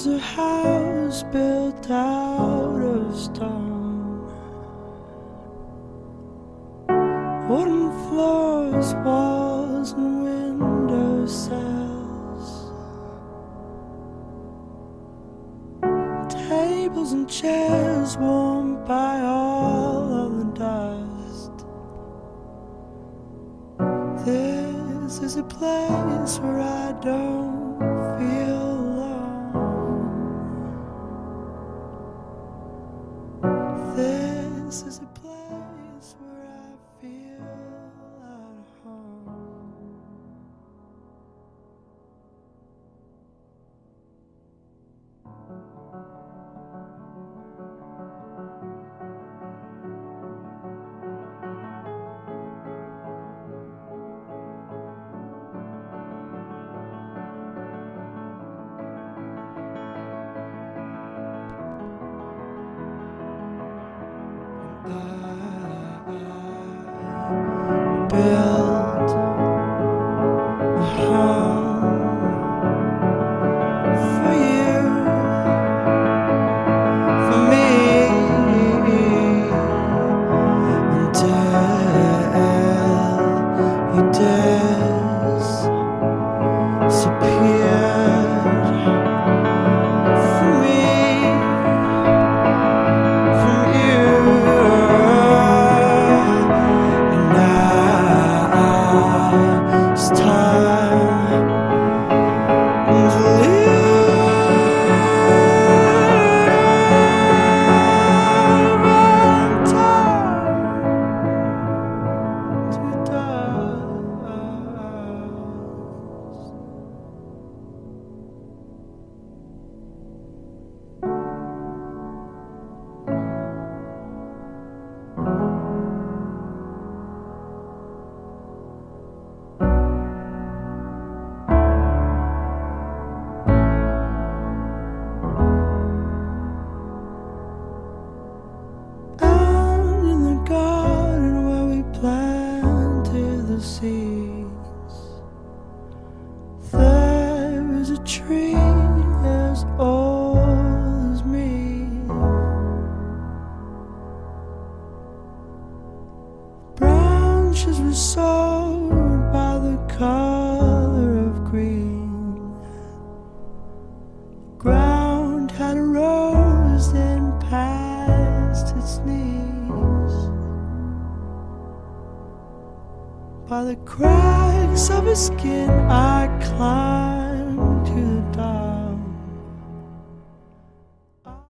was a house built out of stone, wooden floors, walls and window sills, tables and chairs warmed by all of the dust. This is a place where I don't feel alone. This is a place where I feel at home. Built a home for you, for me, until you disappeared from me, from you. It's time to live and time to dust. Out in the garden where we planted the seeds, there is a tree as old as me. Branches were sown by the color of green. Ground had rose and past its knees. By the cracks of his skin I climbed